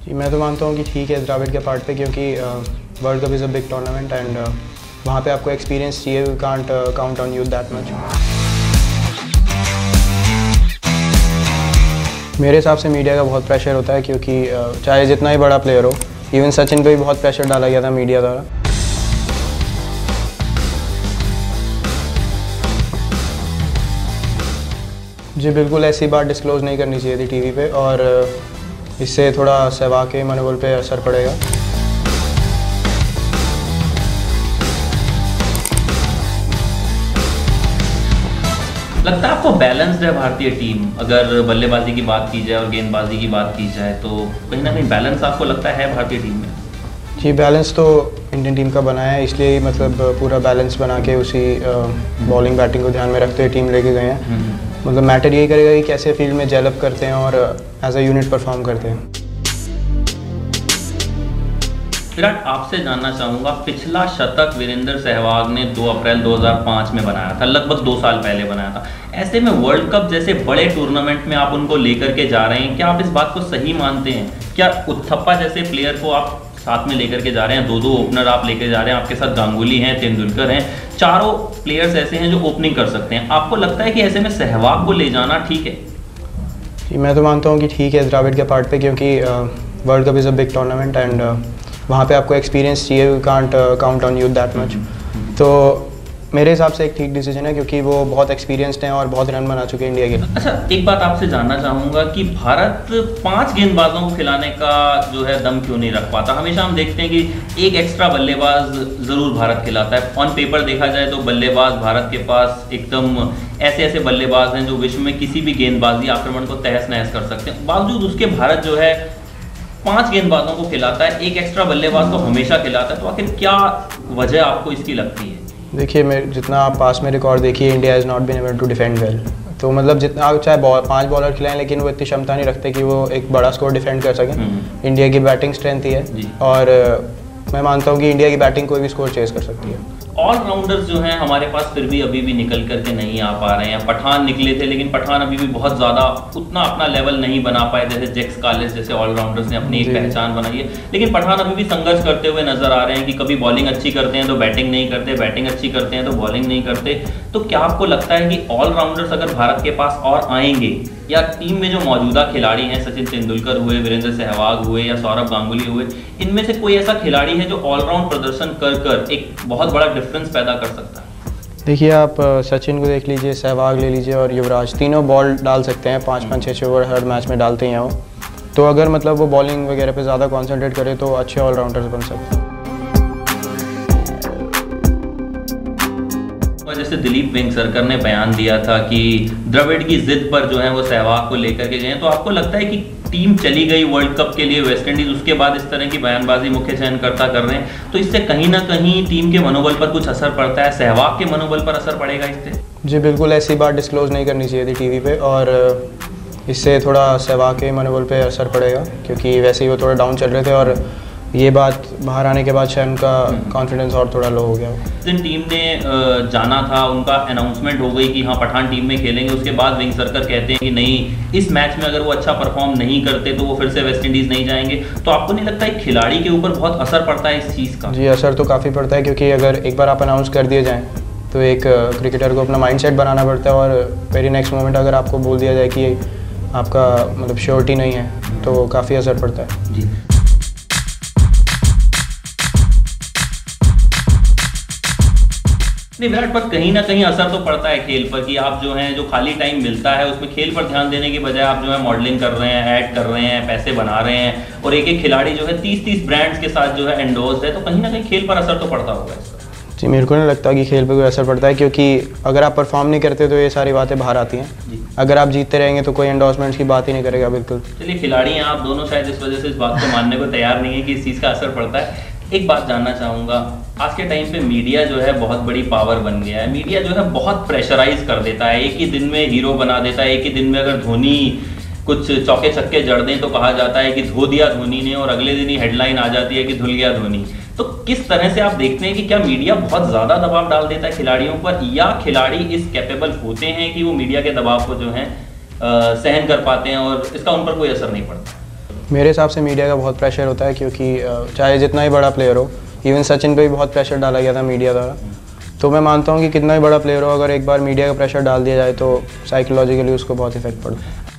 जी, मैं तो मानता हूँ कि ठीक है द्रविड़ के पार्ट पे, क्योंकि world cup is a big tournament and वहाँ पे आपको एक्सपीरियंस चाहिए। We can't count on youth that much. मेरे हिसाब से मीडिया का बहुत प्रेशर होता है, क्योंकि चाहे जितना ही बड़ा प्लेयर हो, इवन सचिन पे भी बहुत प्रेशर डाला गया था मीडिया द्वारा। जी बिल्कुल, ऐसी बात डिस्क्लोज़ नहीं करनी चाहिए थी टीवी पे, और इससे थोड़ा सहवाग के मनोबल पे असर पड़ेगा। लगता है आपको बैलेंस्ड है भारतीय टीम? अगर बल्लेबाजी की बात की जाए और गेंदबाजी की बात की जाए तो कहीं ना कहीं बैलेंस आपको लगता है भारतीय टीम में? जी, बैलेंस तो इंडियन टीम का बना है, इसलिए मतलब पूरा बैलेंस बना के उसी बॉलिंग बैटिंग को ध्यान में रखते हुए टीम लेके गए हैं। मतलब मैटर यही करेगा कि कैसे फील्ड में जेल करते हैं और एज अ यूनिट परफॉर्म करते हैं। विराट, आपसे जानना चाहूँगा, पिछला शतक वीरेंद्र सहवाग ने 2 अप्रैल 2005 में बनाया था, लगभग 2 साल पहले बनाया था। ऐसे में वर्ल्ड कप जैसे बड़े टूर्नामेंट में आप उनको लेकर के जा रहे हैं, क्या आप इस बात को सही मानते हैं? क्या उथप्पा जैसे प्लेयर को आप साथ में लेकर के जा रहे हैं, 2 ओपनर आप लेकर जा रहे हैं, आपके साथ गांगुली हैं, तेंदुलकर हैं, 4 प्लेयर्स ऐसे हैं जो ओपनिंग कर सकते हैं, आपको लगता है कि ऐसे में सहवाग को ले जाना ठीक है? जी, मैं तो मानता हूँ कि ठीक है द्रविड़ के पार्ट पे, क्योंकि world cup is a big tournament and वहाँ पे आपको एक्सपीरियंस चाहिए। We can't count on youth that much. तो मेरे हिसाब से एक ठीक डिसीजन है, क्योंकि वो बहुत एक्सपीरियंस्ड हैं और बहुत रन बना चुके हैं इंडिया के। अच्छा, एक बात आपसे जानना चाहूँगा कि भारत 5 गेंदबाजों को खिलाने का जो है दम क्यों नहीं रख पाता? हमेशा हम देखते हैं कि एक एक्स्ट्रा बल्लेबाज ज़रूर भारत खिलाता है। ऑन पेपर देखा जाए तो बल्लेबाज भारत के पास एकदम ऐसे ऐसे बल्लेबाज हैं जो विश्व में किसी भी गेंदबाजी आक्रमण को तहस नहस कर सकते हैं। बावजूद उसके भारत जो है 5 गेंदबाजों को खिलाता है, एक एक्स्ट्रा बल्लेबाज को हमेशा खिलाता है। तो आखिर क्या वजह आपको इसकी लगती है? देखिए, जितना आप पास में रिकॉर्ड देखिए, India is not been able to defend well. तो मतलब जितना चाहे 5 बॉलर खिलाएं, लेकिन वो इतनी क्षमता नहीं रखते कि वो एक बड़ा स्कोर डिफेंड कर सकें। इंडिया की बैटिंग स्ट्रेंथ ही है, और मैं मानता हूँ कि इंडिया की बैटिंग कोई भी स्कोर चेस कर सकती है। ऑलराउंडर्स जो हैं हमारे पास फिर भी अभी भी निकल करके नहीं आ पा रहे हैं। पठान निकले थे, लेकिन पठान अभी भी बहुत ज़्यादा उतना अपना लेवल नहीं बना पाए, जैसे जैक्स कालिस जैसे ऑलराउंडर्स ने अपनी एक पहचान बनाई है। लेकिन पठान अभी भी संघर्ष करते हुए नजर आ रहे हैं कि कभी बॉलिंग अच्छी करते हैं तो बैटिंग नहीं करते, बैटिंग अच्छी करते हैं तो बॉलिंग नहीं करते। तो क्या आपको लगता है कि ऑलराउंडर्स अगर भारत के पास और आएंगे, या टीम में जो मौजूदा खिलाड़ी हैं, सचिन तेंदुलकर हुए, वीरेंद्र सहवाग हुए या सौरभ गांगुली हुए, इनमें से कोई ऐसा खिलाड़ी है जो ऑलराउंड प्रदर्शन कर कर एक बहुत बड़ा डिफरेंस पैदा कर सकता है? देखिए, आप सचिन को देख लीजिए, सहवाग ले लीजिए और युवराज, तीनों बॉल डाल सकते हैं, 5-5, 6-6 ओवर हर मैच में डालते हैं वो। तो अगर मतलब वो बॉलिंग वगैरह पे ज़्यादा कॉन्सेंट्रेट करे तो अच्छे ऑलराउंडर्स बन सकते हैं। जैसे दिलीप वेंगसरकर ने बयान दिया था कि द्रविड़ की जिद पर जो है वो सहवाग को लेकर के गए, तो आपको लगता है कि टीम चली गई वर्ल्ड कप के लिए वेस्ट इंडीज, उसके बाद इस तरह की बयानबाजी मुख्य चयनकर्ता कर रहे हैं, तो इससे कहीं ना कहीं टीम के मनोबल पर कुछ असर पड़ता है? सहवाग के मनोबल पर असर पड़ेगा इससे? जी बिल्कुल, ऐसी बात डिस्क्लोज़ नहीं करनी चाहिए थी टीवी पे, और इससे थोड़ा सहवाग के मनोबल पे असर पड़ेगा, क्योंकि वैसे ही वो थोड़ा डाउन चल रहे थे, और ये बात बाहर आने के बाद शायद उनका कॉन्फिडेंस और थोड़ा लो हो गया। दिन टीम ने जाना था, उनका अनाउंसमेंट हो गई कि हाँ पठान टीम में खेलेंगे, उसके बाद वेंगसरकर कहते हैं कि नहीं, इस मैच में अगर वो अच्छा परफॉर्म नहीं करते तो वो फिर से वेस्ट इंडीज़ नहीं जाएंगे। तो आपको नहीं लगता है खिलाड़ी के ऊपर बहुत असर पड़ता है इस चीज़ का? जी, असर तो काफ़ी पड़ता है, क्योंकि अगर एक बार आप अनाउंस कर दिए जाएँ तो एक क्रिकेटर को अपना माइंडसेट बनाना पड़ता है, और वेरी नेक्स्ट मोमेंट अगर आपको बोल दिया जाए कि आपका मतलब श्योरिटी नहीं है, तो काफ़ी असर पड़ता है। जी, नहीं विराट, पर कहीं ना कहीं असर तो पड़ता है खेल पर, कि आप जो हैं, जो खाली टाइम मिलता है उसमें खेल पर ध्यान देने की बजाय आप जो है मॉडलिंग कर रहे हैं, ऐड कर रहे हैं, पैसे बना रहे हैं, और एक एक खिलाड़ी जो है 30-30 ब्रांड्स के साथ जो है एंडोर्स्ड है, तो कहीं ना कहीं खेल पर असर तो पड़ता होगा इसका? जी, मेरे को नहीं लगता कि खेल पे कोई असर पड़ता है, क्योंकि अगर आप परफॉर्म नहीं करते तो ये सारी बातें बाहर आती हैं। अगर आप जीतते रहेंगे तो कोई एंडोर्समेंट्स की बात ही नहीं करेगा। बिल्कुल। चलिए, खिलाड़ी हैं आप दोनों, शायद इस वजह से इस बात को मानने को तैयार नहीं है कि इस चीज़ का असर पड़ता है। एक बात जानना चाहूँगा, आज के टाइम पे मीडिया जो है बहुत बड़ी पावर बन गया है। मीडिया जो है बहुत प्रेशराइज कर देता है, एक ही दिन में हीरो बना देता है। एक ही दिन में अगर धोनी कुछ चौके छक्के जड़ दें तो कहा जाता है कि धो दिया धोनी ने, और अगले दिन ही हेडलाइन आ जाती है कि धुल गया धोनी। तो किस तरह से आप देखते हैं कि क्या मीडिया बहुत ज़्यादा दबाव डाल देता है खिलाड़ियों पर, या खिलाड़ी इस कैपेबल होते हैं कि वो मीडिया के दबाव को जो है सहन कर पाते हैं और इसका उन पर कोई असर नहीं पड़ता? मेरे हिसाब से मीडिया का बहुत प्रेशर होता है, क्योंकि चाहे जितना ही बड़ा प्लेयर हो, इवन सचिन पे भी बहुत प्रेशर डाला गया था मीडिया द्वारा। तो मैं मानता हूँ कि कितना ही बड़ा प्लेयर हो, अगर एक बार मीडिया का प्रेशर डाल दिया जाए तो साइकोलॉजिकली उसको बहुत इफेक्ट पड़ता है।